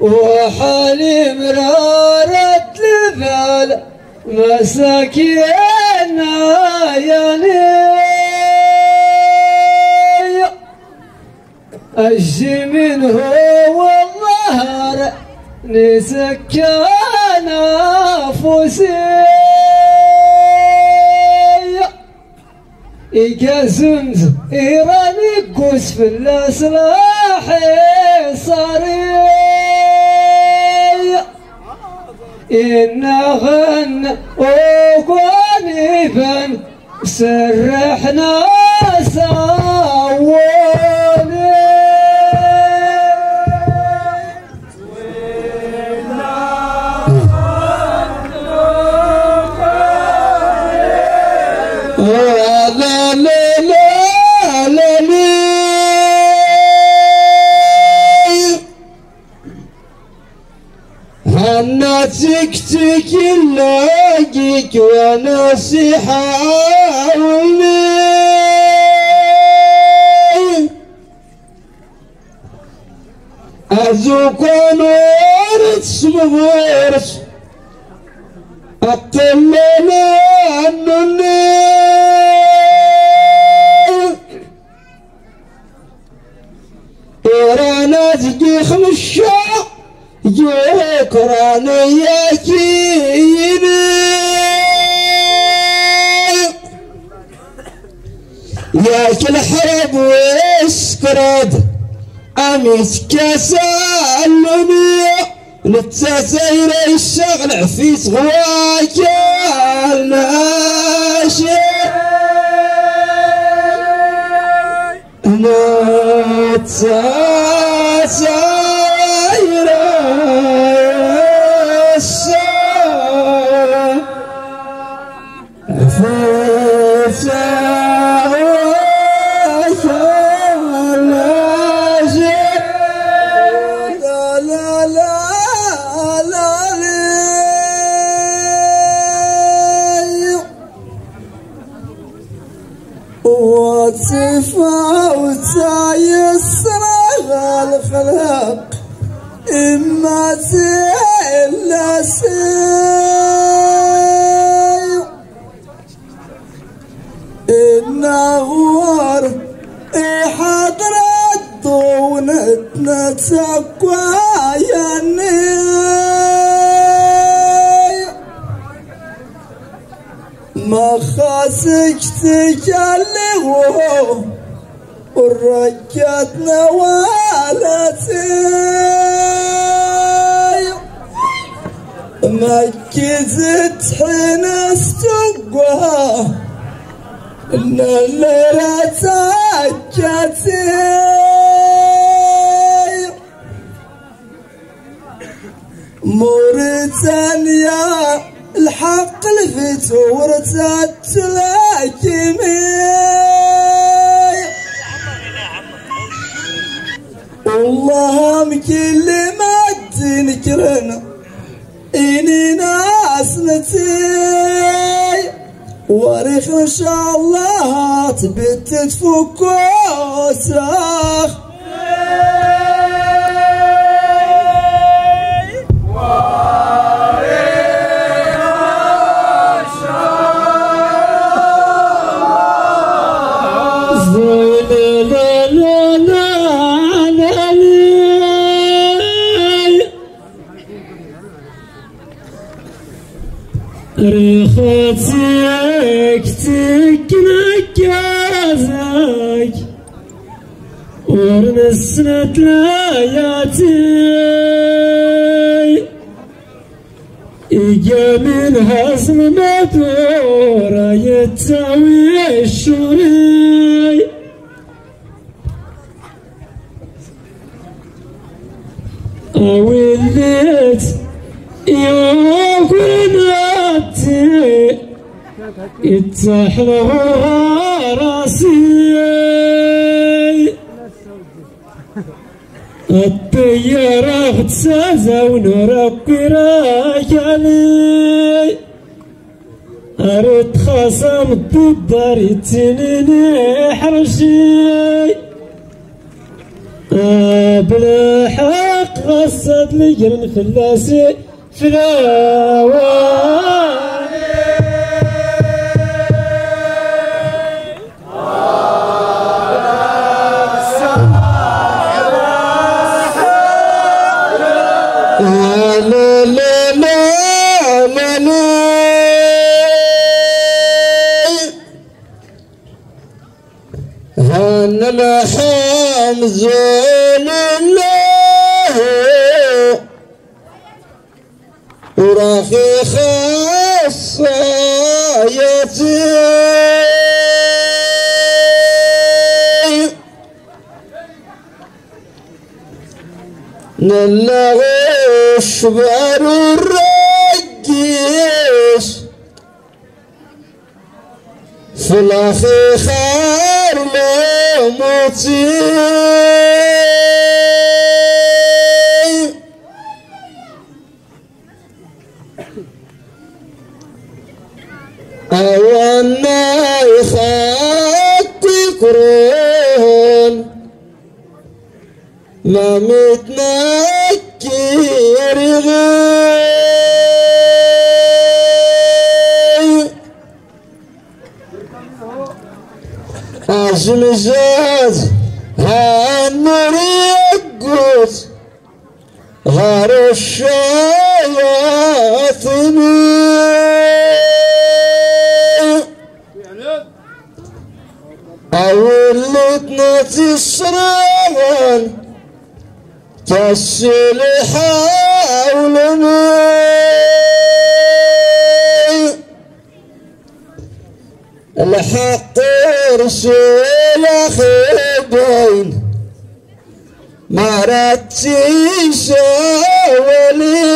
وحالي مرارة البال مساكينا يا نية أجي منه والظهر نسكن أنفسي إيكازنت إيراني قوس في الأصلاح صاري إن غن وقانبا سرحنا سووني أنا تكتك لاقيك وأنا سحاولي أزوق نور صبرت أطلنا عنني إيرانا تجي خمشة يكراني يا كيني يا كل حرب واسكرد أميت كسالني نتساير الشغل في صغواك الماشي نتساير وتفاوت يسر الخلق إما تلا سيء النهار حضرت دونتنا تقوى يا ما خاسك تكلمه ورجت نوالتي ما كزت حين استقوى إن الليلة سجتي موريتانيا الحق الفتور تتلاكمي والله كل ما تنكرنا إني ناسنتي وريخ إن شاء الله تبت تفك وتراخ ريختك تكنكازك ورنسنت لاياتي إجا من هزم مدورة يتساوي الشوري أوليت يوكرناتي يتحلى راسي الطيارة تسازا ونرقي راجلي أرد خصم الدار يتنيني حرشي بلا حال قصد لي جرن فلاسي فلاواني لا لا لا لا لا هان الحمد لله وراخي خاصيتي نلغش بار الرقيش في الاخي خير موتي أولنا يخطي قرون ما متنكر غير أزمزاز هالنور يقوت غار الشياطين أولتنا تسرعن تسل حولنا الحق رسول خبين ما رتيش ولي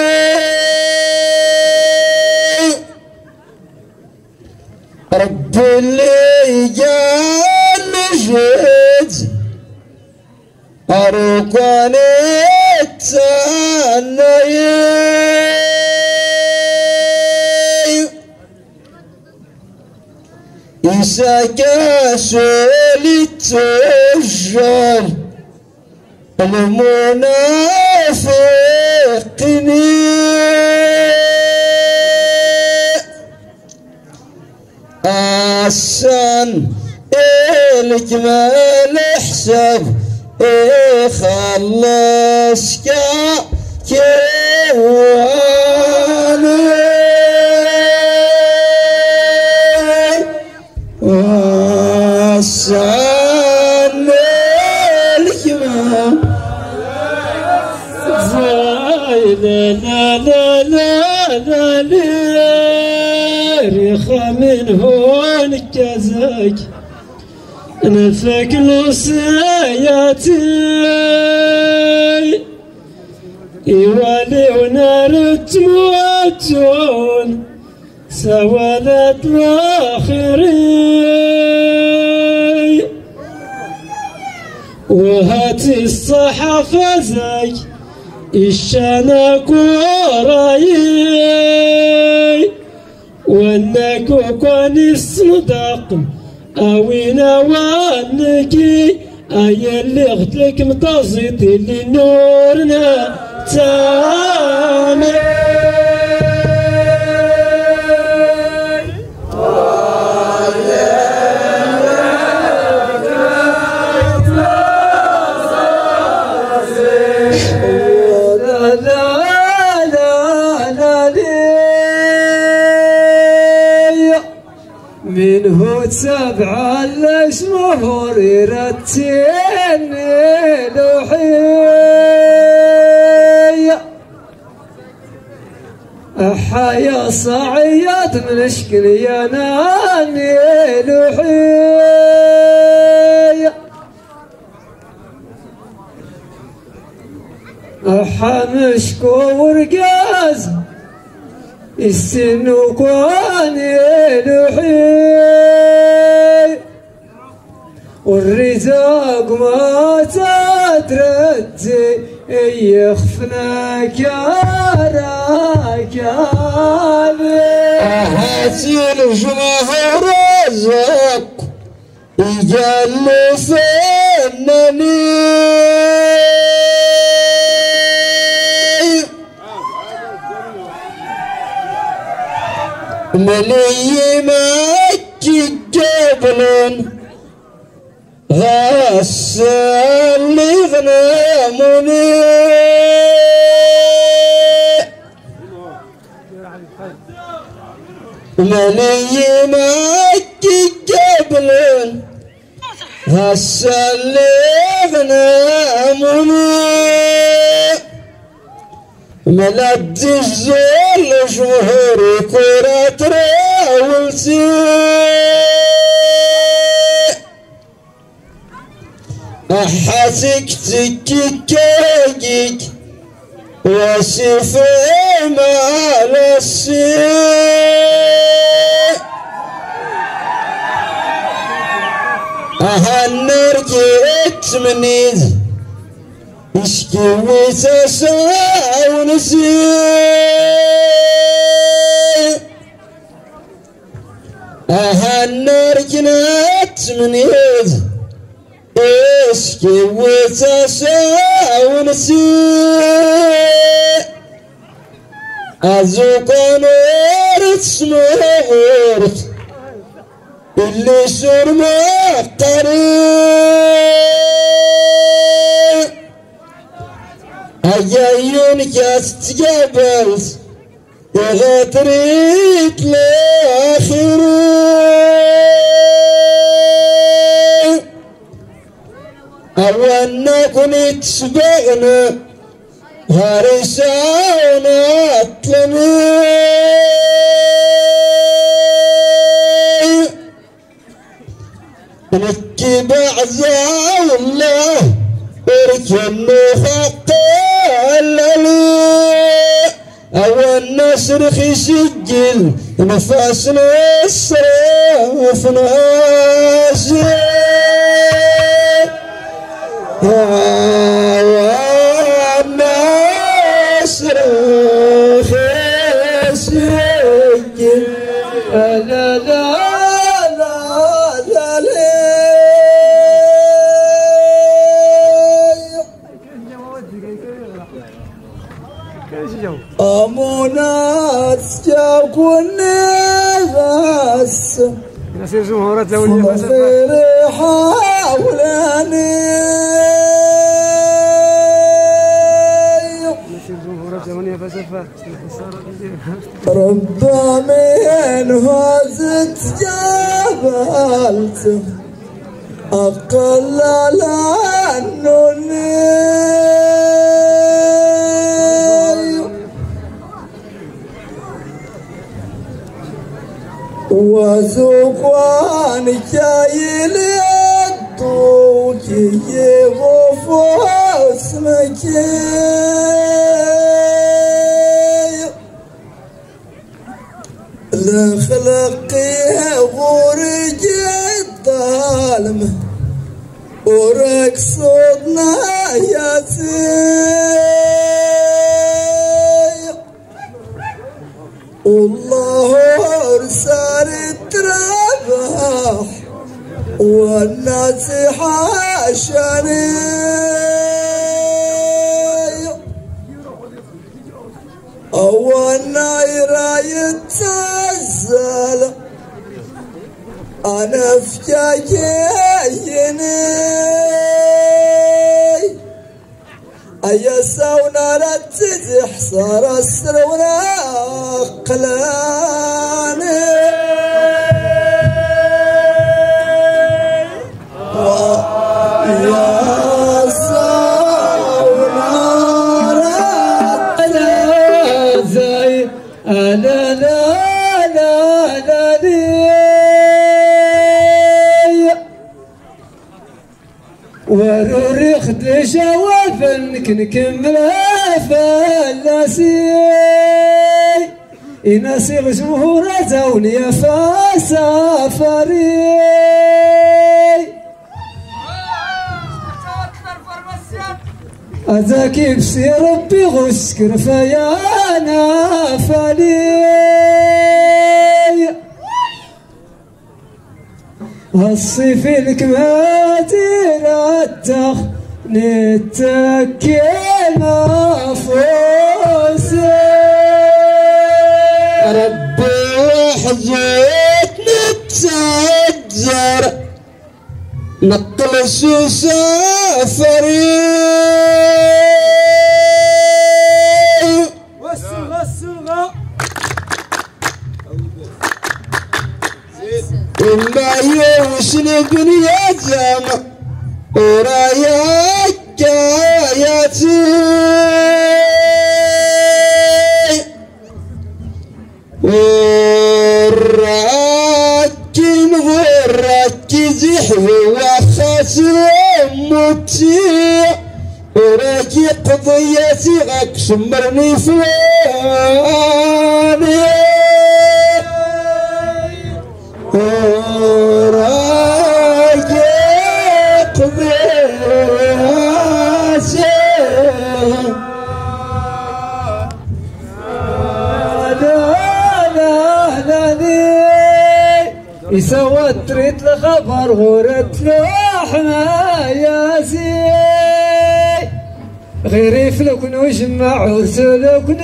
رب اللي جان جد أرقاني التاني إساكا سولي التجار المنافقين أحسن الجمال حساب خلص كيواني وأحسن الجمال لا لا لا لا لا ريخة من هون كزاك نفك لوسياتي يوالي ونار تموتون سوالت الاخرين وهاتي الصحافة زي الشنك وراي وانك وكان الصدق اوينا وانكي اي اللي غتلك مطازيت اللي نورنا تامي منه تسبع الاشهر يرتين لوحي احيا صعيات من شكل يا ناني لوحي احا مشكو ورقاز السنوك واني لوحي والرزاق ما تتردي يخفناك يا راكاني هاتي الجمهور رزق يجلسنني ملي مكي جبل غسل لي غناموني ملي مكي جبل غسل لي غناموني ملد الزول جمهوري كرة راولتي أحاسك تكيكيك وسيفي مال السيء أهنر جيت منيز اشكي تسعى ونسي أهنر جنات منيز اشكي وتسعى ونسي أزوق نورت سمورت اللي سور ما قريب أجايون جاست جبلت يغتريت لآخر أولنا كنت سبقنا هارسانا أطلمي نكي بعزا الله اركن خطالي أولنا سرخي سجل نفاسنا الصراف ناسي أمونات جاكون نغاس نسير جمهورات لولي فخير حاولاني نسير جمهورات لولي فسفة ربما من هزت جبلت أقلل عنني وزوقان جايل يدوك يغفو اسمك لخلقي غورج الظالم ورك صوتنا يا سيد والله ارسل التربح والناس حاشني أولنا يتزل أنا فجاجيني أيسونا رتزح صار السرونا قلاني وروري خد شوافنك نكملها فلاسي يناسي الجمهور زوني فسافري أذاكي بسي ربي غسكر فيانا فلي الصيف الكماتي رتخ نتكي مفوسي ربي حزيت نتسجر نقلس وسافري والصغة وما يوسن بنيا زمان ورايا حكاياتي وراكي غراكي زحوي وخاسر موتي وراكي قضيتي غاك سمرني فلاني وراكي قضيتي يسوى تريد الخبر غورت لوح ما ياسي غيري فلكن وجمع ورسلكن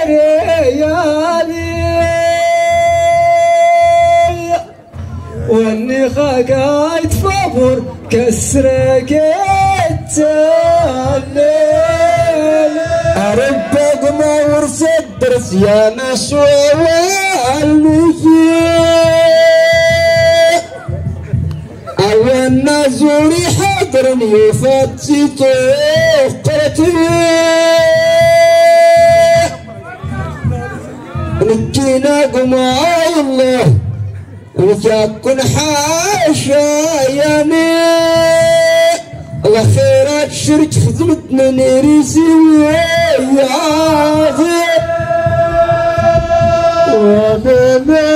ريالي واني خاقايت فابور كسرك التالي أربق ما ورثت درس يا نسوى والمجيء أولنا زوري حضرني وفاتي طوقتي نجينا قمع الله وجاكن حاشا يعني الله خيرات شرك خدمتنا نريسي ويا